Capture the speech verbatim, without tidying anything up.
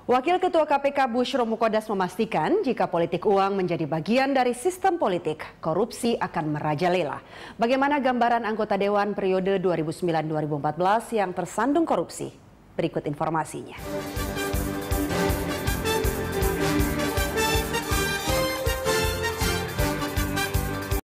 Wakil Ketua K P K Busyro Mukodas memastikan jika politik uang menjadi bagian dari sistem politik, korupsi akan merajalela. Bagaimana gambaran anggota Dewan periode dua ribu sembilan sampai dua ribu empat belas yang tersandung korupsi? Berikut informasinya.